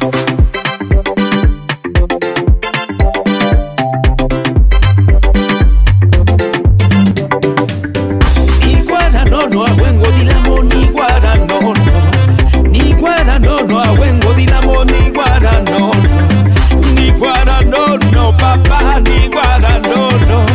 Niwara nono awengo dilamo Niwara nono. Niwara nono awengo dilamo Niwara nono. Niwara nono papa Niwara nono.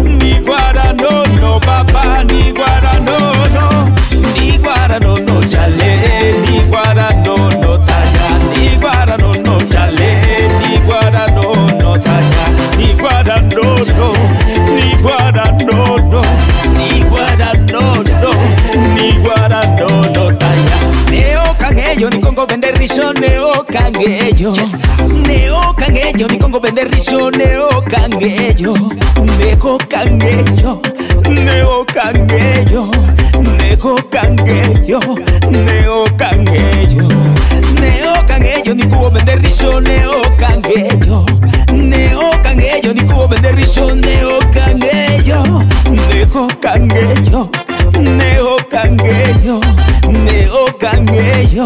Niwara nono papa Niwara nono. Niwara nono chale Niwara nono taya. Niwara nono chale Niwara nono taya. Niwara nono. Niwara nono. Niwara nono. Niwara nono taya. Neo kangeyo ni Kongo vende risho neo kangeyo. Neo kangeyo ni Kongo vende risho neo kangeyo. Neo kangeyo. Neo kangeyo. Neo kangeyo. Neo kangeyo. Neo kangeyo ni kuo vende risho neo kangeyo. Neo kangeyo ni kuo vende risho neo kangeyo. Neo kangeyo. Neo kangeyo. Neo kangeyo.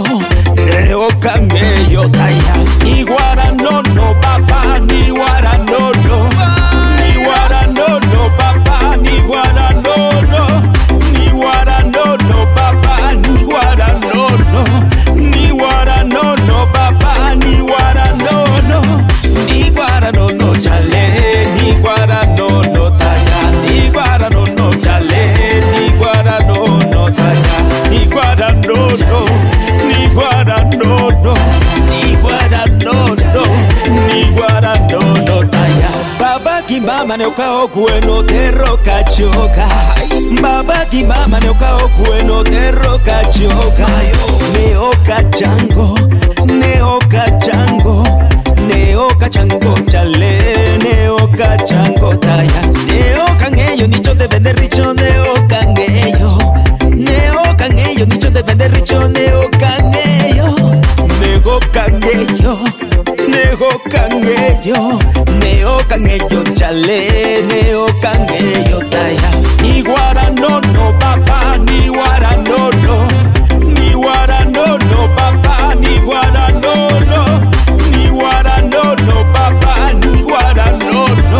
Neo kangeyo taya. Niwara nono papa Niwara nono. Niwara nono papa Niwara nono. Niwara nono papa Niwara nono. Niwara nono papa Niwara nono. Niwara nono chale Niwara nono taya. Niwara nono chale Niwara nono taya. Niwara nono. Niwara nono. Niwara nono. Niwara nono taya. Baba ki mama ne ukao kueno terro kachoka. Baba ki mama ne ukao kueno terro kachoka. Neo kachango. Neo kachango. Neo kachango chale. Neo kachango taya. Neo kangeyo ni chonde vende richo neo kangeyo. Neo kangeyo ni chonde vende richo neo kangeyo. Neo kangeyo. Neo kangeyo. Neo kangeyo chale. Neo kangeyo taya. Niwara nono papa Niwara nono. Niwara nono papa Niwara nono. Niwara nono papa Niwara nono.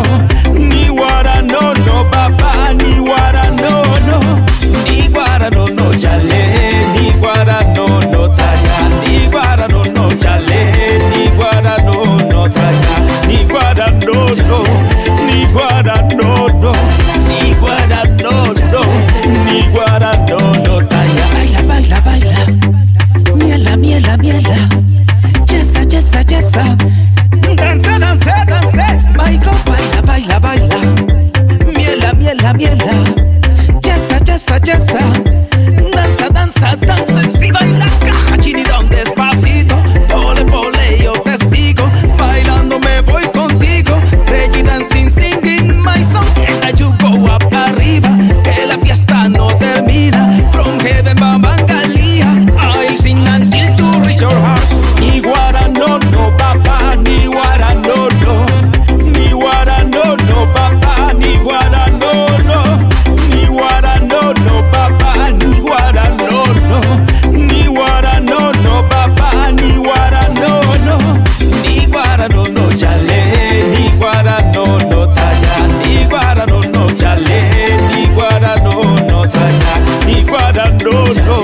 Niwara nono papa Niwara nono. Niwara nono chale Niwara nono taya. Niwara nono chale Niwara nono taya. Niwara nono. Niwara nono. Niwara nono. Niwara nono taya. Baila, baila, baila. Miela, miela, miela. Chesa, chesa, chesa. Danza, danza, danza. Michael, baila, baila, baila. Miela, miela, miela. Chesa, chesa, chesa. Danza, danza, danza. Si baila caja, chinidón despacito. Pole, pole, yo te sigo. Bailando me voy contigo. Reggae dancing, singing my song. And you go up arriba. Que la fiesta no termina. From heaven, Babangalia. I'll sing until to reach your heart. Niwara nono papa Niwara nono. Niwara nono papa Niwara nono. Niwara nono papa Niwara nono. Niwara nono papa Niwara nono. Niwara nono chale Niwara nono taya. Niwara nono chale Niwara nono taya. Niwara nono.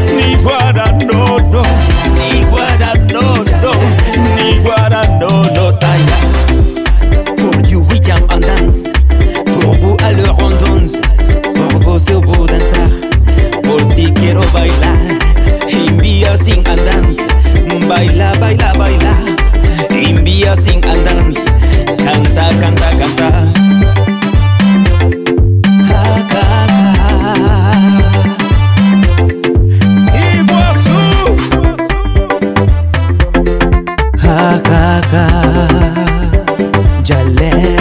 Niwara nono. Niwara nono. Niwara nono taya. For you we jump and dance. Pour vous alors on danse. Pour vos cerveaux danzar. Por ti quiero bailar. Envía sing and dance. Baila, baila, baila. Envía sing and dance. Canta, canta, canta. Ha, ha, ha. IGUASSU. Ha, ha, ha. Jale.